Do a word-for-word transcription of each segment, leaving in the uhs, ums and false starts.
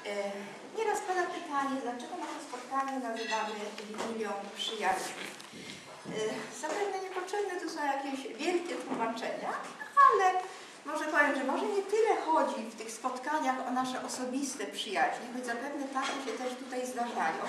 Nieraz pada pytanie, dlaczego nasze spotkanie nazywamy Wigilią Przyjaciół. Zapewne niepotrzebne tu są jakieś wielkie tłumaczenia, ale może powiem, że może nie tyle chodzi w tych spotkaniach o nasze osobiste przyjaźnie, choć zapewne takie się też tutaj zdarzają,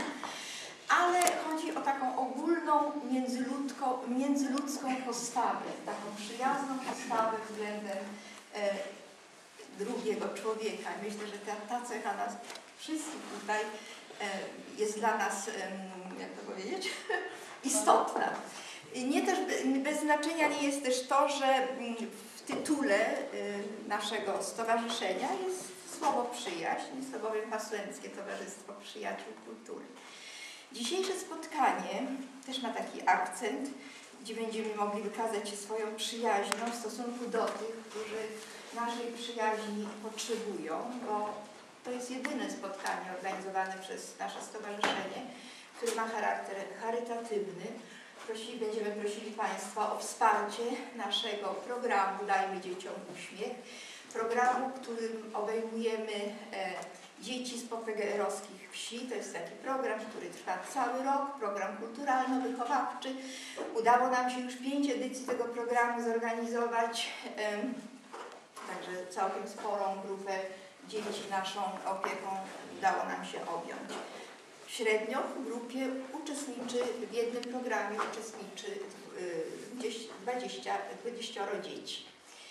ale chodzi o taką ogólną międzyludzką, międzyludzką postawę, taką przyjazną postawę względem e, drugiego człowieka. Myślę, że ta, ta cecha nas wszystkich tutaj e, jest dla nas, e, jak to powiedzieć, istotna. Nie też bez znaczenia nie jest też to, że w tytule naszego stowarzyszenia jest słowo przyjaźń, jest to bowiem hasłęckie Towarzystwo Przyjaciół Kultury. Dzisiejsze spotkanie też ma taki akcent, gdzie będziemy mogli wykazać się swoją przyjaźnią w stosunku do tych, którzy naszej przyjaźni potrzebują, bo to jest jedyne spotkanie organizowane przez nasze stowarzyszenie, które ma charakter charytatywny. Prosili, będziemy prosili Państwa o wsparcie naszego programu Dajmy Dzieciom Uśmiech. Programu, którym obejmujemy e, dzieci z popegeerowskich wsi. To jest taki program, który trwa cały rok, program kulturalno-wychowawczy. Udało nam się już pięć edycji tego programu zorganizować, e, także całkiem sporą grupę dzieci naszą opieką udało nam się objąć. Średnio w grupie uczestniczy, w jednym programie uczestniczy dwadzieścia, dwadzieścia dzieci.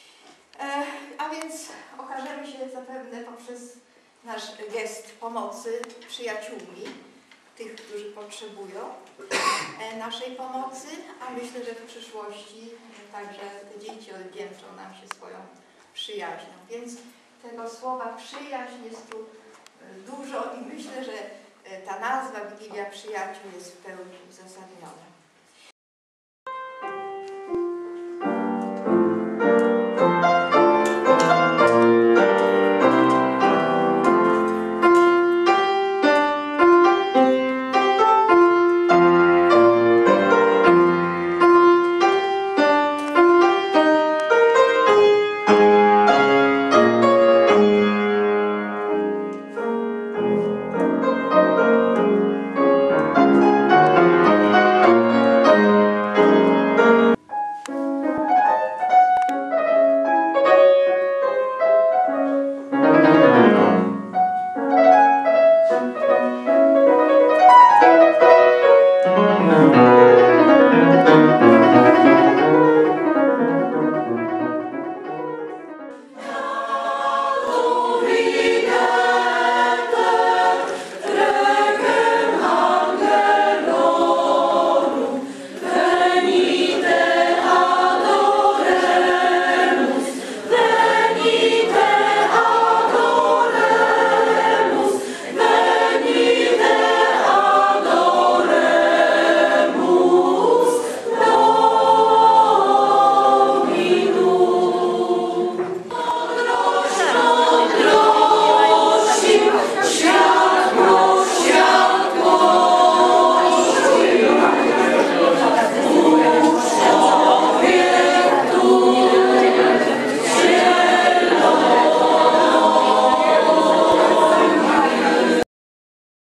E, a więc okażemy się zapewne poprzez nasz gest pomocy przyjaciółmi tych, którzy potrzebują e, naszej pomocy, a myślę, że w przyszłości także te dzieci odwdzięczą nam się swoją przyjaźnią. Więc tego słowa przyjaźń jest tu dużo i myślę, że ta nazwa Wigilia Przyjaciół jest w pełni uzasadniona.